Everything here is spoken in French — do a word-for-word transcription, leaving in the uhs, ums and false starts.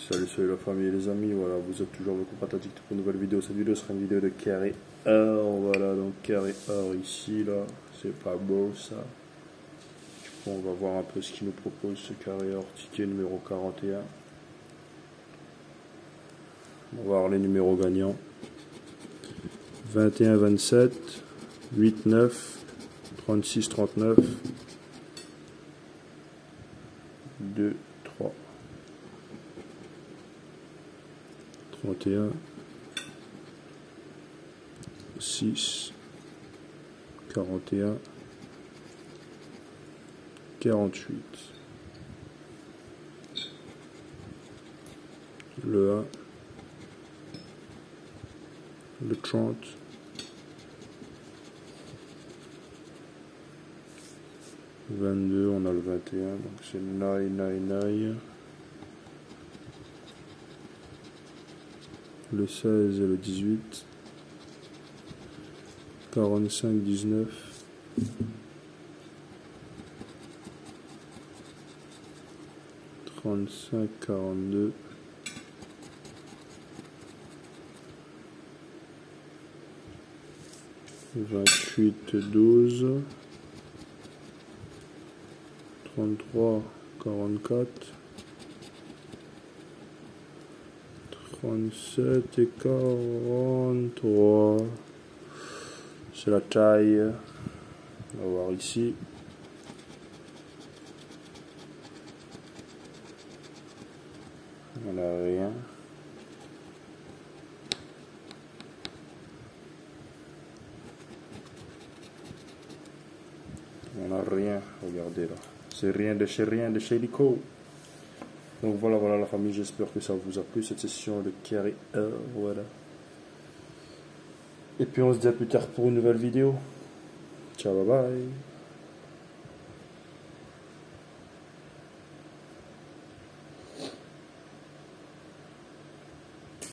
Salut, salut la famille et les amis, voilà, vous êtes toujours avec Pratique pour une nouvelle vidéo. Cette vidéo sera une vidéo de carré or, voilà, donc carré or ici, là, c'est pas beau ça. Du coup, on va voir un peu ce qu'il nous propose ce carré or, ticket numéro quarante et un. On va voir les numéros gagnants. vingt et un vingt-sept, huit neuf, trente-six trente-neuf, deux trois. trente et un, six, quarante et un, quarante-huit. Le un, le trente, vingt-deux, on a le vingt et un, donc c'est nine nine nine. Le seize et le dix-huit, quarante-cinq dix-neuf, trente-cinq quarante-deux, vingt-huit douze, trente-trois quarante-quatre, trente-sept et quarante-trois. C'est la taille. On va voir ici. On n'a rien. On n'a rien. Regardez là. C'est rien de chez rien de chez Lico. Donc voilà, voilà la famille, j'espère que ça vous a plu cette session de carré or, voilà. Et puis on se dit à plus tard pour une nouvelle vidéo. Ciao, bye bye.